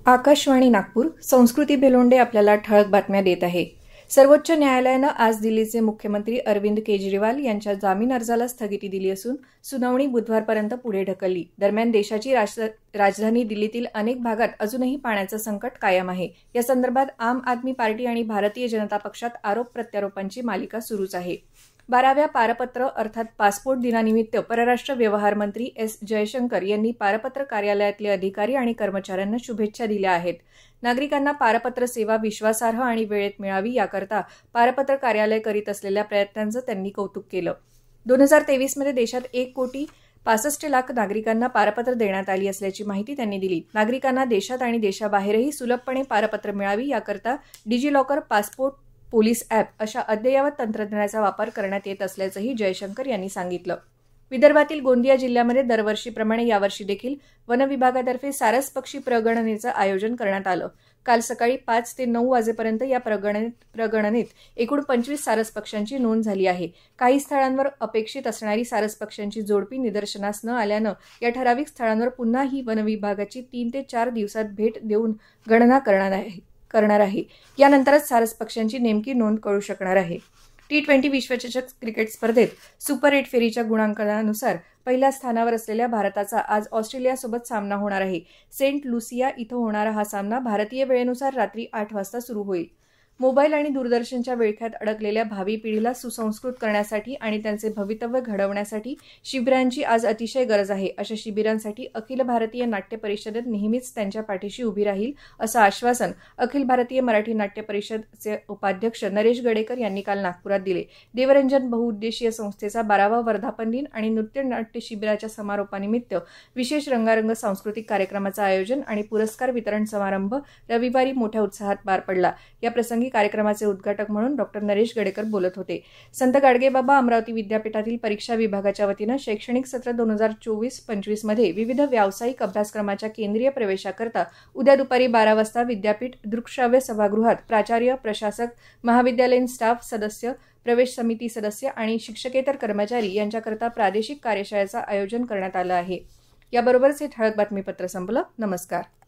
आकाशवाणी नागपूर संस्कृती बेलोंडे आपल्याला ठळक बातम्या देत आहे। सर्वोच्च न्यायालयानं आज दिल्लीचे मुख्यमंत्री अरविंद केजरीवाल यांच्या जामीन अर्जाला स्थगिती दिली असून सुनावणी बुधवारपर्यंत पुढे ढकलली। दरम्यान देशाची राजधानी दिल्लीतील अनेक भागात अजूनही पाण्याचं संकट कायम आहे। या संदर्भात आम आदमी पार्टी आणि भारतीय जनता पक्षात आरोप प्रत्यारोपांची मालिका सुरूच आहे। 12व्या पारपत्र अर्थात पासपोर्ट दिनानिमित्त परराष्ट्र व्यवहार मंत्री एस जयशंकर यांनी पारपत्र कार्यालयातले अधिकारी आणि कर्मचाऱ्यांना शुभेच्छा दिल्या आहेत। नागरिकांना पारपत्र सेवा विश्वासार्ह आणि वेळेत मिळावी याकरता पारपत्र कार्यालय करीत असलेल्या प्रयत्नांचं त्यांनी कौतुक केलं। 2023 मध्ये देशात 1,65,00,000 नागरिकांना पारपत्र देण्यात आली असल्याची माहिती त्यांनी दिली। नागरिकांना देशात आणि देशाबाहेरही सुलभपणे पारपत्र मिळावी याकरता डिजिलॉकर, पासपोर्ट, पोलीस ॲप अशा अद्ययावत तंत्रज्ञानाचा वापर करण्यात येत असल्याचंही जयशंकर यांनी सांगितलं। विदर्भातील गोंदिया जिल्ह्यामध्ये दरवर्षीप्रमाणे यावर्षी देखील वन विभागातर्फे सारस पक्षी प्रगणनेचं आयोजन करण्यात आलं। काल सकाळी 5 ते 9 वाजेपर्यंत या प्रगणनेत एकूण 25 सारस पक्ष्यांची नोंद झाली आहे। काही स्थळांवर अपेक्षित असणारी सारस पक्ष्यांची जोडपी निदर्शनास न आल्यानं या ठराविक स्थळांवर पुन्हा ही वन विभागाची 3 ते 4 दिवसात भेट देऊन गणना करणार आहे। यानंतरच सारस पक्ष्यांची नेमकी नोंद कळू शकणार आहे। T20 विश्वचषक क्रिकेट स्पर्धेत सुपर 8 फेरीच्या गुणांकनानुसार पहिल्या स्थानावर असलेल्या भारताचा आज ऑस्ट्रेलियासोबत सामना होणार आहे। सेंट लुसिया इथं होणारा हा सामना भारतीय वेळेनुसार रात्री 8 वाजता सुरू होईल। मोबाईल आणि दूरदर्शनच्या विळख्यात अडकलेल्या भावी पिढीला सुसंस्कृत करण्यासाठी आणि त्यांचे भवितव्य घडवण्यासाठी शिबिरांची आज अतिशय गरज आहे। अशा शिबिरांसाठी अखिल भारतीय नाट्य परिषद नेहमीच त्यांच्या पाठीशी उभी राहील असं आश्वासन अखिल भारतीय मराठी नाट्य परिषदचे उपाध्यक्ष नरेश गडेकर यांनी काल नागपुरात दिले। देवरंजन बहुउद्देशीय संस्थेचा 12वा वर्धापन दिन आणि नृत्य नाट्य शिबिराच्या समारोपानिमित्त विशेष रंगारंग सांस्कृतिक कार्यक्रमाचं आयोजन आणि पुरस्कार वितरण समारंभ रविवारी मोठ्या उत्साहात पार पडला। या प्रसंगी कार्यक्रमाचे उद्घाटक म्हणून डॉक्टर नरेश गडेकर बोलत होते। संत गाडगेबाबा अमरावती विद्यापीठातील परीक्षा विभागाच्या वतीनं शैक्षणिक सत्र 2024-25 मध्ये विविध व्यावसायिक अभ्यासक्रमाच्या केंद्रीय प्रवेशाकरता उद्या दुपारी 12 वाजता विद्यापीठ दृकश्राव्य सभागृहात प्राचार्य, प्रशासक, महाविद्यालयीन स्टाफ सदस्य, प्रवेश समिती सदस्य आणि शिक्षकेतर कर्मचारी यांच्याकरता प्रादेशिक कार्यशाळेचं आयोजन करण्यात आलं आहे। याबरोबरच हे ठळक बातमीपत्र संपलं। नमस्कार।